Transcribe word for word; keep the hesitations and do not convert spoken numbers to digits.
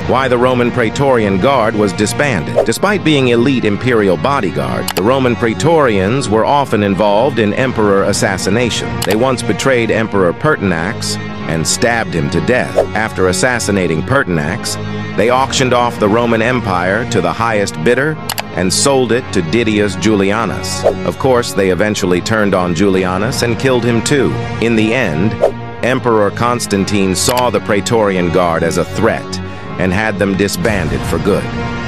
Why the Roman Praetorian Guard was disbanded. Despite being elite imperial bodyguards, the Roman Praetorians were often involved in emperor assassination. They once betrayed Emperor Pertinax and stabbed him to death. After assassinating Pertinax, they auctioned off the Roman Empire to the highest bidder and sold it to Didius Julianus. Of course, they eventually turned on Julianus and killed him too. In the end, Emperor Constantine saw the Praetorian Guard as a threat and had them disbanded for good.